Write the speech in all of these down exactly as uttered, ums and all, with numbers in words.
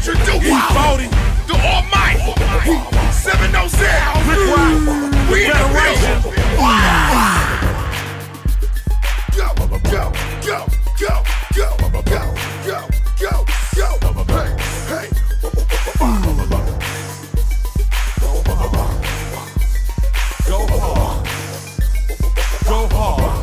introduce E forty, the Almighty, seven oh seven, we in the building. Go, go, go, go, go, go, go, go, go, hey, hey. Go hard. Go hard.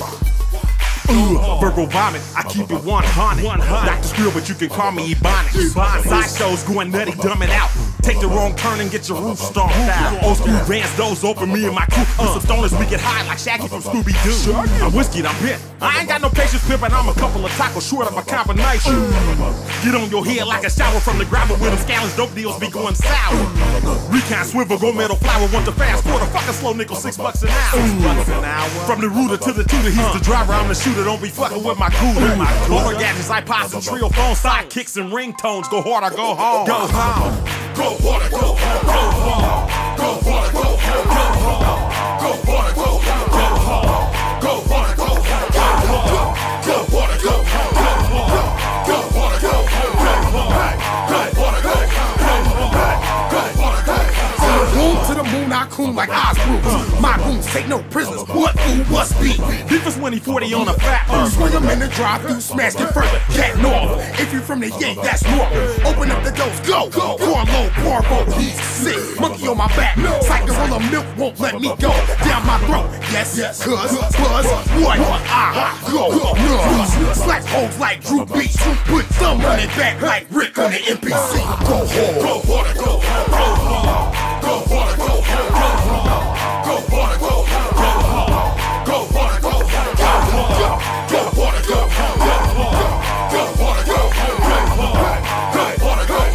Virgo vomit, I keep it one hundred. Doctor Skrill, but you can call me Ebonics. Side shows going nutty, dumbing out. Take the wrong turn and get your roof stomped out. Old school Vans, doors open, me and my crew. Uh, some stoners, we get high like Shaggy from Scooby-Doo. I'm whiskey, I'm bent. I ain't got no patience pimping, I'm a couple of tacos short of a combination. Get on your head like a shower from the gravel with them scallons, dope deals be going sour. Recount swivel, go metal flower, want the fast quarter, fuck a slow nickel, six bucks an hour. From the rooter to the tutor, he's the driver, I'm the shooter, don't be fucking with my cooler. All the gadgets, iPods, and trio phones, sidekicks and ringtones, go hard or go home. Go home. Go hard or go home. Go hard. Go hard or go home. Go hard. Go hard or go home. Go hard. Go hard or go home. Go hard. Go hard or go home. Go hard. Go hard or go home. Go hard. Go hard or go home. Go hard or go home. Moon to the moon, I coon like Osbrew. My goons take no prisoners. What food must be? Beef is when he forty on a fat earth. Swing him in the drive-through, smash it further. Cat north. If you from the Yank, that's normal. Open up the doors, go. Pour low, pour low, he's sick. Monkey on my back. Cycle of milk won't let me go. Down my throat. Yes, yes, cuz, buzz, what? I go. No. Slack holes like Drew Beach. Put thumb on it back like Rick on the N P C. Go hard. Go hard, go hard, go hard. Go hard, go hard, go hard. Go hard, go hard, go hard. Go hard, go hard, go hard. Go hard, go hard, go hard. Go hard, go hard, go hard. Go hard, go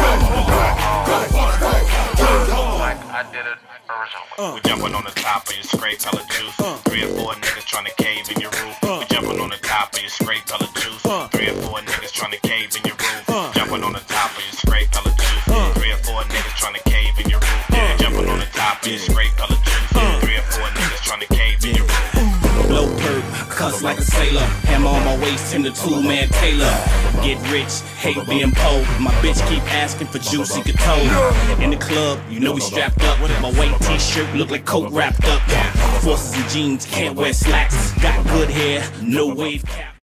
hard, go hard. Like I did it originally. We jumping on the top of your scrape color juice. Three or four niggas trying to cave in your roof. We jumping on the top of your scrape color juice. Three or four niggas trying to cave in your roof. Jumping on the top of your scrape color juice. Three or four niggas trying to cave in your roof. Jumping on the top of your scrape color juice. Three or four niggas trying to cave in your roof. Blow perk, cuss like a sailor. Hammer on my waist in the two-man tailor. Get rich, hate being poor. My bitch keep asking for juicy couture. In the club, you know we strapped up. My white t-shirt look like coke wrapped up. Forces and jeans, can't wear slacks. Got good hair, no wave cap.